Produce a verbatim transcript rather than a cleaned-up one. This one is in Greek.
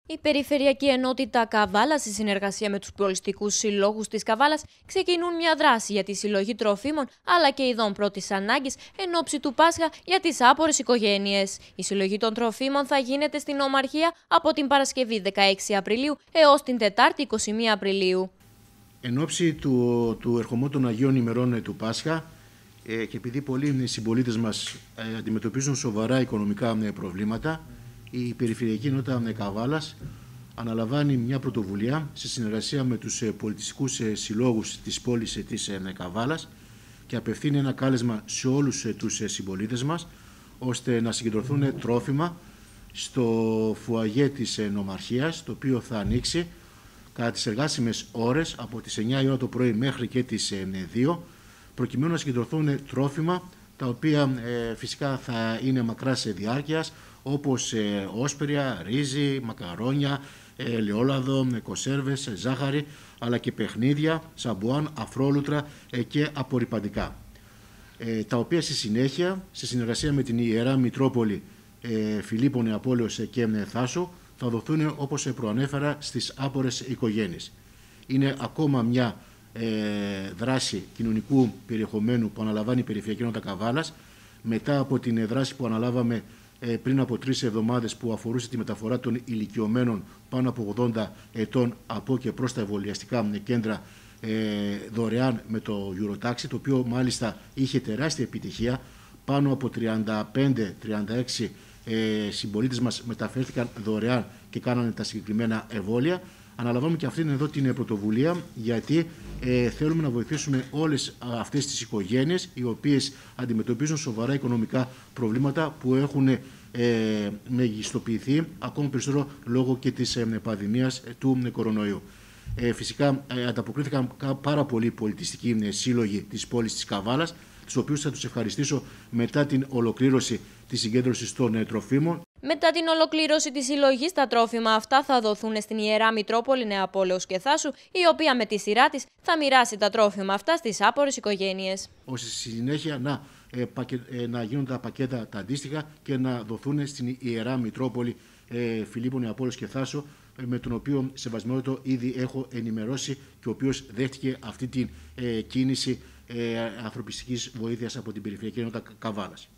Η Περιφερειακή Ενότητα Καβάλας, σε συνεργασία με τους πολιστικούς συλλόγους της Καβάλας, ξεκινούν μια δράση για τη συλλογή τροφίμων αλλά και ειδών πρώτης ανάγκης εν ώψη του Πάσχα για τις άπορες οικογένειες. Η συλλογή των τροφίμων θα γίνεται στην Ομαρχία από την Παρασκευή δεκαέξι Απριλίου έως την Τετάρτη είκοσι μία Απριλίου. Εν ώψη του, του ερχομού των Αγίων ημερών του Πάσχα ε, και επειδή πολλοί συμπολίτες μας ε, αντιμετωπίζουν σοβαρά οικονομικά ε, προβλήματα, η Περιφερειακή Ενότητα Καβάλας αναλαμβάνει μια πρωτοβουλία σε συνεργασία με τους πολιτιστικούς συλλόγους της πόλης της Καβάλας και απευθύνει ένα κάλεσμα σε όλους τους συμπολίτες μας ώστε να συγκεντρωθούν τρόφιμα στο φουαγέ της νομαρχίας, το οποίο θα ανοίξει κατά τις εργάσιμες ώρες από τις εννιά η ώρα το πρωί μέχρι και τις δύο, προκειμένου να συγκεντρωθούν τρόφιμα τα οποία ε, φυσικά θα είναι μακράς διάρκειας, όπως ε, όσπρια, ρύζι, μακαρόνια, ε, ελαιόλαδο, ε, κονσέρβες, ε, ζάχαρη, αλλά και παιχνίδια, σαμπουάν, αφρόλουτρα ε, και απορρυπαντικά. Ε, τα οποία στη συνέχεια, σε συνεργασία με την Ιερά Μητρόπολη ε, Φιλίππων Νεαπόλεως και ε, Θάσου, θα δοθούν, όπως ε, προανέφερα, στις άπορες οικογένειες. Είναι ακόμα μια ε, δράση κοινωνικού περιεχομένου που αναλαμβάνει η Περιφερειακή Ενότητα Καβάλας, μετά από την δράση που αναλάβαμε ε, πριν από τρεις εβδομάδες που αφορούσε τη μεταφορά των ηλικιωμένων πάνω από ογδόντα ετών από και προς τα εμβολιαστικά κέντρα ε, δωρεάν με το Eurotaxi, το οποίο μάλιστα είχε τεράστια επιτυχία. Πάνω από τριάντα πέντε τριάντα έξι ε, συμπολίτες μας μεταφέρθηκαν δωρεάν και κάνανε τα συγκεκριμένα εμβόλια. Αναλαμβάνουμε και αυτήν εδώ την πρωτοβουλία, γιατί ε, θέλουμε να βοηθήσουμε όλες αυτές τις οικογένειες οι οποίες αντιμετωπίζουν σοβαρά οικονομικά προβλήματα που έχουν ε, μεγιστοποιηθεί ακόμα περισσότερο λόγω και της ε, πανδημίας ε, του ε, κορονοϊού. Ε, φυσικά ε, ανταποκρίθηκαν πάρα πολλοί πολιτιστικοί ε, σύλλογοι της πόλης της Καβάλας, τους οποίους θα τους ευχαριστήσω μετά την ολοκλήρωση της συγκέντρωσης των ε, τροφίμων. Μετά την ολοκλήρωση της συλλογής, τα τρόφιμα αυτά θα δοθούν στην Ιερά Μητρόπολη Νεαπόλεως και Θάσου, η οποία με τη σειρά της θα μοιράσει τα τρόφιμα αυτά στις άπορες οικογένειες. Ώστε στη συνέχεια να, ε, πακε, ε, να γίνουν τα πακέτα τα αντίστοιχα και να δοθούν στην Ιερά Μητρόπολη ε, Φιλίππων Νεαπόλεως και Θάσου, ε, με τον οποίο σεβασμιότατο ήδη έχω ενημερώσει και ο οποίος δέχτηκε αυτή την ε, κίνηση ε, ανθρωπιστικής βοήθειας από την Περιφερειακή Ενότητα Καβάλας.